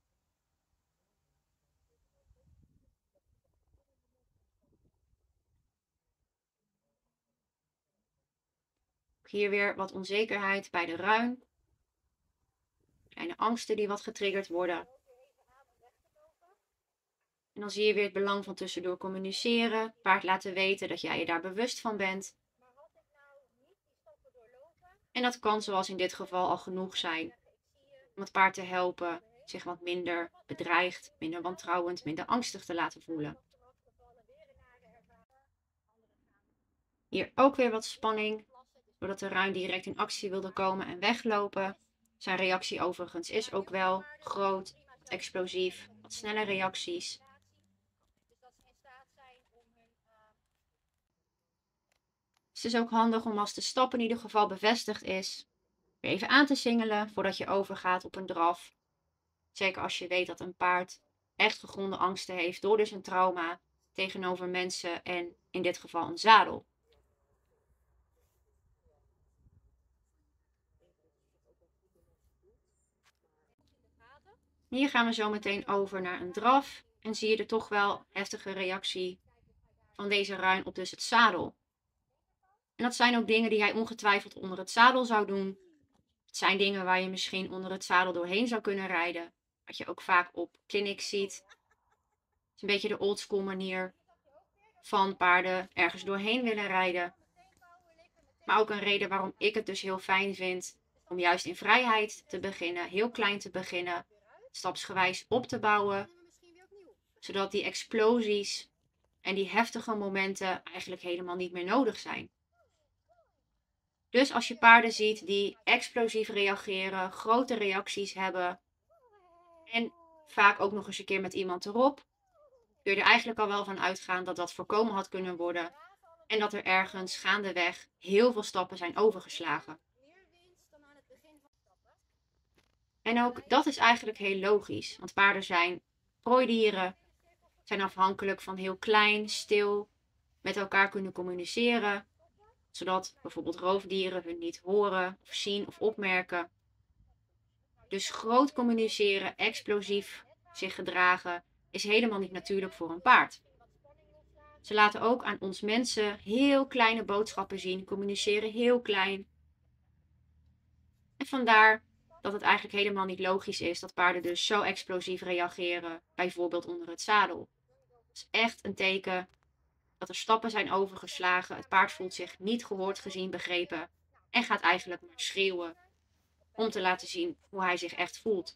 Hier weer wat onzekerheid bij de ruin. Kleine angsten die wat getriggerd worden. En dan zie je weer het belang van tussendoor communiceren. Paard laten weten dat jij je daar bewust van bent. En dat kan zoals in dit geval al genoeg zijn om het paard te helpen zich wat minder bedreigd, minder wantrouwend, minder angstig te laten voelen. Hier ook weer wat spanning, doordat de ruin direct in actie wilde komen en weglopen. Zijn reactie overigens is ook wel groot, wat explosief, wat snelle reacties. Het is ook handig om als de stap in ieder geval bevestigd is, weer even aan te singelen voordat je overgaat op een draf. Zeker als je weet dat een paard echt gegronde angsten heeft door dus een trauma tegenover mensen en in dit geval een zadel. Hier gaan we zo meteen over naar een draf en zie je er toch wel heftige reactie van deze ruin op dus het zadel. En dat zijn ook dingen die hij ongetwijfeld onder het zadel zou doen. Het zijn dingen waar je misschien onder het zadel doorheen zou kunnen rijden. Wat je ook vaak op clinics ziet. Het is een beetje de oldschool manier van paarden ergens doorheen willen rijden. Maar ook een reden waarom ik het dus heel fijn vind om juist in vrijheid te beginnen. Heel klein te beginnen. Stapsgewijs op te bouwen. Zodat die explosies en die heftige momenten eigenlijk helemaal niet meer nodig zijn. Dus als je paarden ziet die explosief reageren, grote reacties hebben en vaak ook nog eens een keer met iemand erop, kun je er eigenlijk al wel van uitgaan dat dat voorkomen had kunnen worden en dat er ergens gaandeweg heel veel stappen zijn overgeslagen. En ook dat is eigenlijk heel logisch, want paarden zijn prooidieren, zijn afhankelijk van heel klein, stil, met elkaar kunnen communiceren, zodat bijvoorbeeld roofdieren hun niet horen of zien of opmerken. Dus groot communiceren, explosief zich gedragen, is helemaal niet natuurlijk voor een paard. Ze laten ook aan ons mensen heel kleine boodschappen zien, communiceren heel klein. En vandaar dat het eigenlijk helemaal niet logisch is dat paarden dus zo explosief reageren, bijvoorbeeld onder het zadel. Het is echt een teken dat er stappen zijn overgeslagen, het paard voelt zich niet gehoord, gezien, begrepen en gaat eigenlijk maar schreeuwen om te laten zien hoe hij zich echt voelt.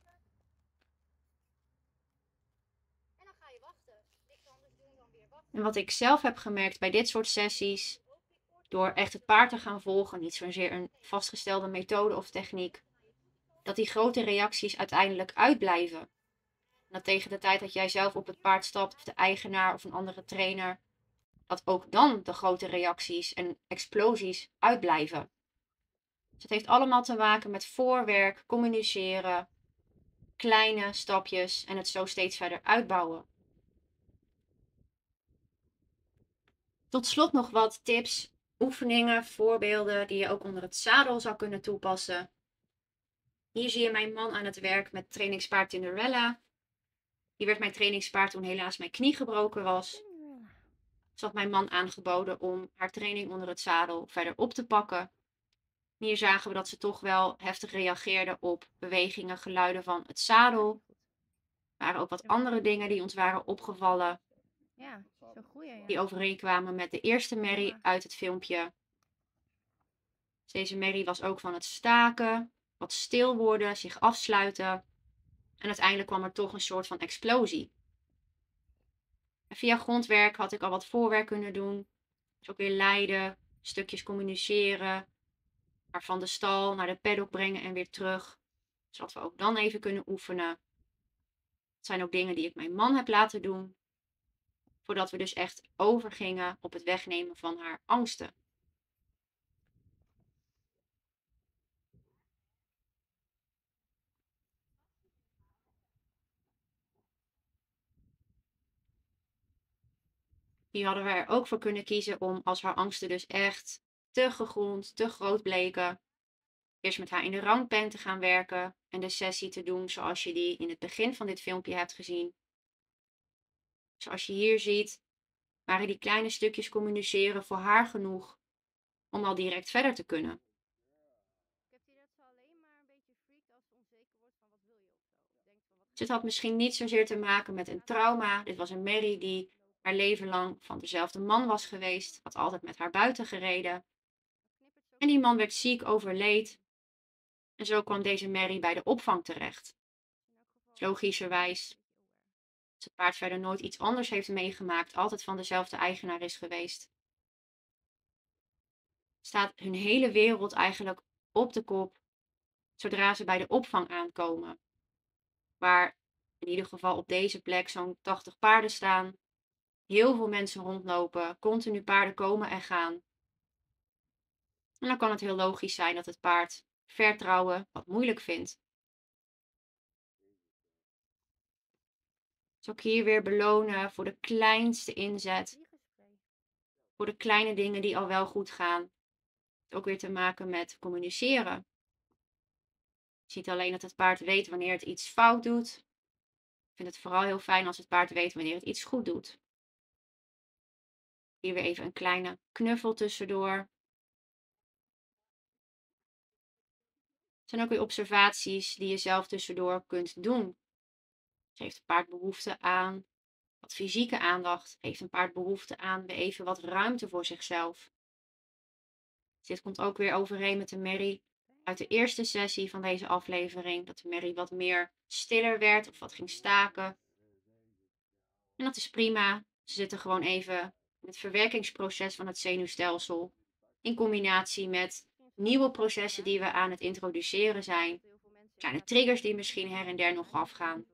En wat ik zelf heb gemerkt bij dit soort sessies, door echt het paard te gaan volgen, niet zozeer een vastgestelde methode of techniek, dat die grote reacties uiteindelijk uitblijven. En dat tegen de tijd dat jij zelf op het paard stapt, of de eigenaar of een andere trainer, dat ook dan de grote reacties en explosies uitblijven. Dus het heeft allemaal te maken met voorwerk, communiceren, kleine stapjes en het zo steeds verder uitbouwen. Tot slot nog wat tips, oefeningen, voorbeelden die je ook onder het zadel zou kunnen toepassen. Hier zie je mijn man aan het werk met trainingspaard Tinderella. Hier werd mijn trainingspaard toen helaas mijn knie gebroken was. Dus had mijn man aangeboden om haar training onder het zadel verder op te pakken. Hier zagen we dat ze toch wel heftig reageerde op bewegingen, geluiden van het zadel. Er waren ook wat andere dingen die ons waren opgevallen. Ja, zo'n goeie, ja. Die overeenkwamen met de eerste merrie uit het filmpje. Deze merrie was ook van het staken, wat stil worden, zich afsluiten. En uiteindelijk kwam er toch een soort van explosie. En via grondwerk had ik al wat voorwerk kunnen doen. Dus ook weer leiden, stukjes communiceren. Maar van de stal naar de paddock brengen en weer terug. Zodat we ook dan even kunnen oefenen. Het zijn ook dingen die ik mijn man heb laten doen. Voordat we dus echt overgingen op het wegnemen van haar angsten. Hier hadden we er ook voor kunnen kiezen om, als haar angsten dus echt te gegrond, te groot bleken, eerst met haar in de roundpen te gaan werken en de sessie te doen zoals je die in het begin van dit filmpje hebt gezien. Zoals je hier ziet, waren die kleine stukjes communiceren voor haar genoeg om al direct verder te kunnen. Ik heb die dat ze alleen maar een beetje freakt als ze onzeker wordt van wat wil je of zo. Denkt van wat Dus het had misschien niet zozeer te maken met een trauma. Dit was een Mary die haar leven lang van dezelfde man was geweest, had altijd met haar buiten gereden. knippert zo. En die man werd ziek, overleed. En zo kwam deze Mary bij de opvang terecht. Logischerwijs, als het paard verder nooit iets anders heeft meegemaakt, altijd van dezelfde eigenaar is geweest, staat hun hele wereld eigenlijk op de kop zodra ze bij de opvang aankomen. Waar in ieder geval op deze plek zo'n 80 paarden staan, heel veel mensen rondlopen, continu paarden komen en gaan. En dan kan het heel logisch zijn dat het paard vertrouwen wat moeilijk vindt. Dus ook hier weer belonen voor de kleinste inzet, voor de kleine dingen die al wel goed gaan. Het heeft ook weer te maken met communiceren. Je ziet alleen dat het paard weet wanneer het iets fout doet. Ik vind het vooral heel fijn als het paard weet wanneer het iets goed doet. Hier weer even een kleine knuffel tussendoor. Het zijn ook weer observaties die je zelf tussendoor kunt doen. Dus heeft het paard behoefte aan wat fysieke aandacht? Heeft een paard behoefte aan weer even wat ruimte voor zichzelf? Dus dit komt ook weer overeen met de Mary uit de eerste sessie van deze aflevering. Dat de Mary wat meer stiller werd of wat ging staken. En dat is prima. Ze zitten gewoon even in het verwerkingsproces van het zenuwstelsel. In combinatie met nieuwe processen die we aan het introduceren zijn. Kleine triggers die misschien her en der nog afgaan.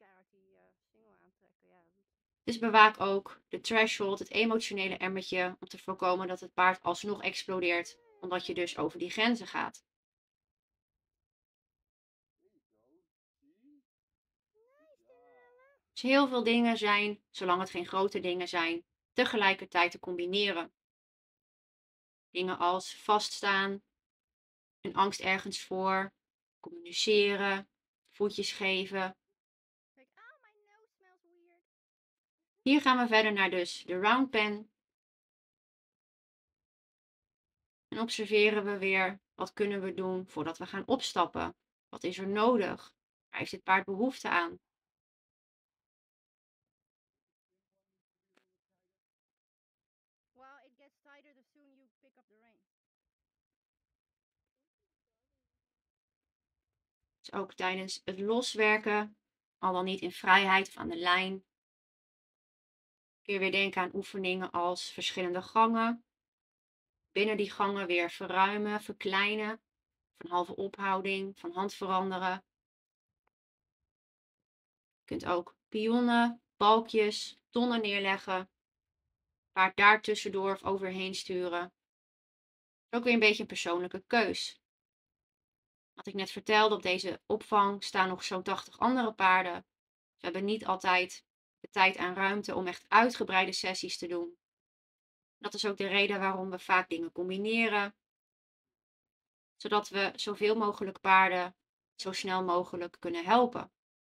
Dus bewaak ook de threshold, het emotionele emmertje, om te voorkomen dat het paard alsnog explodeert, omdat je dus over die grenzen gaat. Dus heel veel dingen zijn, zolang het geen grote dingen zijn, tegelijkertijd te combineren. Dingen als vaststaan, een angst ergens voor, communiceren, voetjes geven. Hier gaan we verder naar dus de round pen. En observeren we weer, wat kunnen we doen voordat we gaan opstappen? Wat is er nodig? Waar heeft het paard behoefte aan? Well, it gets tighter the soon you pick up the rein. Dus ook tijdens het loswerken, al dan niet in vrijheid of aan de lijn. Kun je weer denken aan oefeningen als verschillende gangen. Binnen die gangen weer verruimen, verkleinen. Van halve ophouding, van hand veranderen. Je kunt ook pionnen, balkjes, tonnen neerleggen. Paard daar tussendoor of overheen sturen. Ook weer een beetje een persoonlijke keus. Wat ik net vertelde, op deze opvang staan nog zo'n 80 andere paarden. We hebben niet altijd de tijd en ruimte om echt uitgebreide sessies te doen. Dat is ook de reden waarom we vaak dingen combineren. Zodat we zoveel mogelijk paarden zo snel mogelijk kunnen helpen.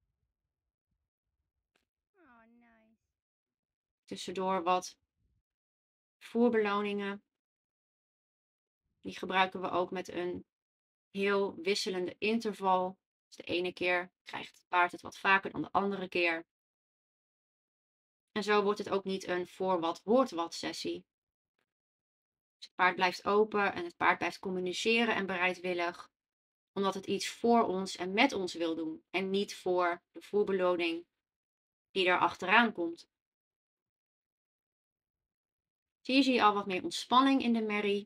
Oh, nice. Tussendoor wat voerbeloningen. Die gebruiken we ook met een heel wisselende interval. Dus de ene keer krijgt het paard het wat vaker dan de andere keer. En zo wordt het ook niet een voor wat hoort wat sessie. Dus het paard blijft open en het paard blijft communiceren en bereidwillig. Omdat het iets voor ons en met ons wil doen. En niet voor de voerbeloning die er achteraan komt. Dus hier zie je al wat meer ontspanning in de merrie.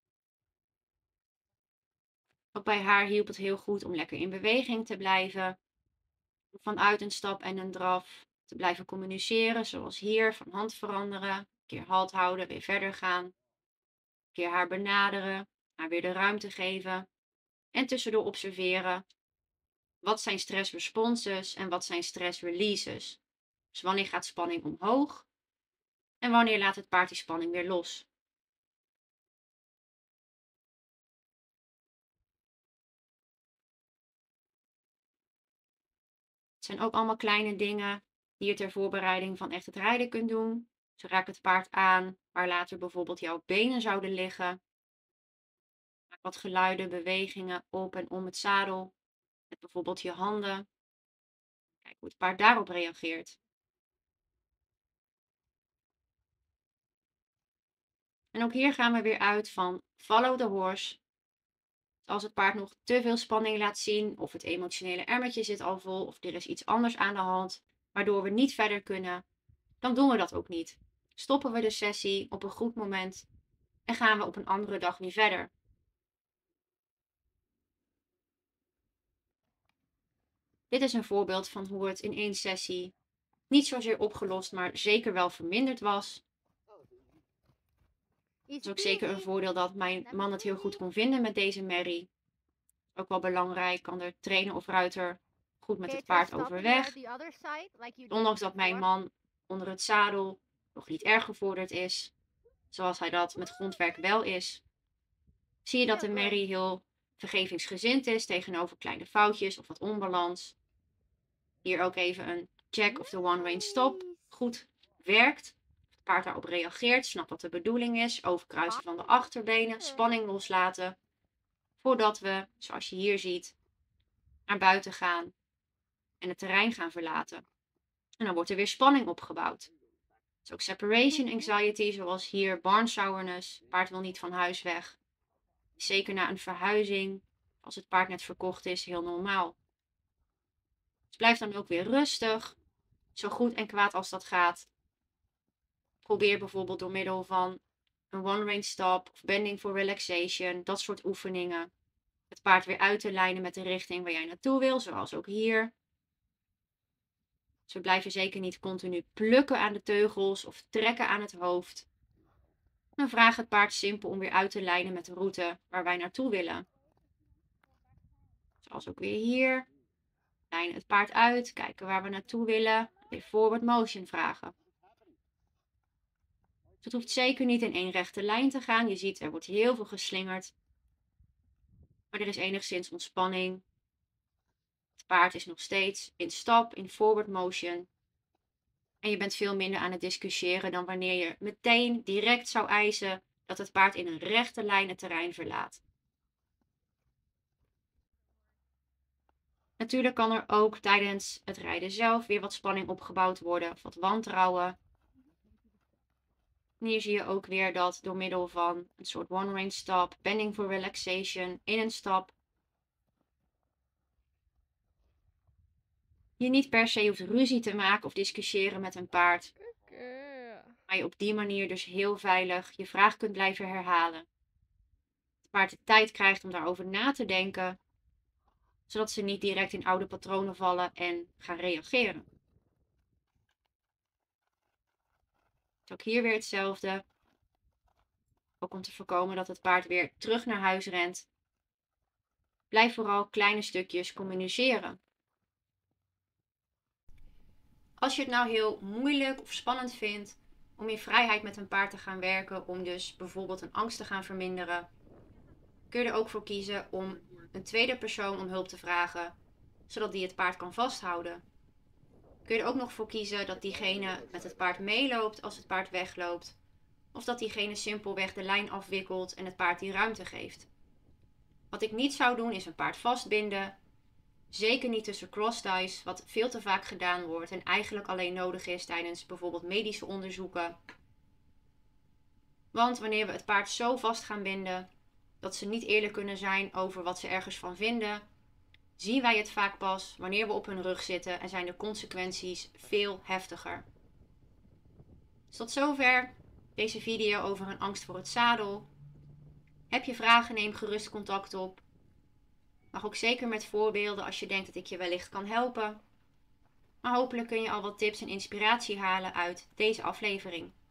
Ook bij haar hielp het heel goed om lekker in beweging te blijven. Vanuit een stap en een draf te blijven communiceren, zoals hier, van hand veranderen. Een keer halt houden, weer verder gaan. Een keer haar benaderen, haar weer de ruimte geven. En tussendoor observeren. Wat zijn stress responses en wat zijn stress releases? Dus wanneer gaat spanning omhoog? En wanneer laat het paard die spanning weer los? Het zijn ook allemaal kleine dingen die je ter voorbereiding van echt het rijden kunt doen. Zo raak het paard aan, waar later bijvoorbeeld jouw benen zouden liggen. Maak wat geluiden, bewegingen op en om het zadel. Met bijvoorbeeld je handen. Kijk hoe het paard daarop reageert. En ook hier gaan we weer uit van follow the horse. Als het paard nog te veel spanning laat zien, of het emotionele emmertje zit al vol, of er is iets anders aan de hand, waardoor we niet verder kunnen, dan doen we dat ook niet. Stoppen we de sessie op een goed moment en gaan we op een andere dag weer verder. Dit is een voorbeeld van hoe het in één sessie niet zozeer opgelost, maar zeker wel verminderd was. Het is ook zeker een voordeel dat mijn man het heel goed kon vinden met deze merrie. Ook wel belangrijk, kan de trainer of ruiter goed met het paard overweg. Ondanks dat mijn man onder het zadel nog niet erg gevorderd is, zoals hij dat met grondwerk wel is, zie je dat de merrie heel vergevingsgezind is tegenover kleine foutjes of wat onbalans. Hier ook even een check of de one range stop goed werkt. Het paard daarop reageert, snapt wat de bedoeling is, overkruisen van de achterbenen, spanning loslaten. Voordat we, zoals je hier ziet, naar buiten gaan en het terrein gaan verlaten. En dan wordt er weer spanning opgebouwd. Dus ook separation anxiety, zoals hier barn sourness. Paard wil niet van huis weg. Zeker na een verhuizing, als het paard net verkocht is, heel normaal. Dus blijf dan ook weer rustig, zo goed en kwaad als dat gaat. Probeer bijvoorbeeld door middel van een one range stop of bending for relaxation, dat soort oefeningen, het paard weer uit te lijnen met de richting waar jij naartoe wil, zoals ook hier. Dus we blijven zeker niet continu plukken aan de teugels of trekken aan het hoofd. Dan vraag het paard simpel om weer uit te lijnen met de route waar wij naartoe willen. Zoals ook weer hier. Lijnen het paard uit, kijken waar we naartoe willen. Weer forward motion vragen. Dus het hoeft zeker niet in één rechte lijn te gaan. Je ziet, er wordt heel veel geslingerd. Maar er is enigszins ontspanning. Het paard is nog steeds in stap, in forward motion. En je bent veel minder aan het discussiëren dan wanneer je meteen direct zou eisen dat het paard in een rechte lijn het terrein verlaat. Natuurlijk kan er ook tijdens het rijden zelf weer wat spanning opgebouwd worden, of wat wantrouwen. En hier zie je ook weer dat door middel van een soort one range stop, bending for relaxation, in een stap, je niet per se hoeft ruzie te maken of discussiëren met een paard. Maar je op die manier dus heel veilig je vraag kunt blijven herhalen. Het paard de tijd krijgt om daarover na te denken, zodat ze niet direct in oude patronen vallen en gaan reageren. Ook hier weer hetzelfde. Ook om te voorkomen dat het paard weer terug naar huis rent. Blijf vooral kleine stukjes communiceren. Als je het nou heel moeilijk of spannend vindt om in vrijheid met een paard te gaan werken, om dus bijvoorbeeld een angst te gaan verminderen, kun je er ook voor kiezen om een tweede persoon om hulp te vragen, zodat die het paard kan vasthouden. Kun je er ook nog voor kiezen dat diegene met het paard meeloopt als het paard wegloopt, of dat diegene simpelweg de lijn afwikkelt en het paard die ruimte geeft. Wat ik niet zou doen is een paard vastbinden, zeker niet tussen cross ties, wat veel te vaak gedaan wordt en eigenlijk alleen nodig is tijdens bijvoorbeeld medische onderzoeken. Want wanneer we het paard zo vast gaan binden dat ze niet eerlijk kunnen zijn over wat ze ergens van vinden, zien wij het vaak pas wanneer we op hun rug zitten en zijn de consequenties veel heftiger. Dus tot zover deze video over een angst voor het zadel. Heb je vragen, neem gerust contact op. Mag ook zeker met voorbeelden als je denkt dat ik je wellicht kan helpen. Maar hopelijk kun je al wat tips en inspiratie halen uit deze aflevering.